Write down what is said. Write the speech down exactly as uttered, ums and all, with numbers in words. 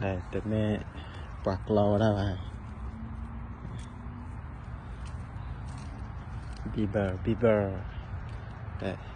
đây để mẹ quạt lò đó à Bieber Bieber đây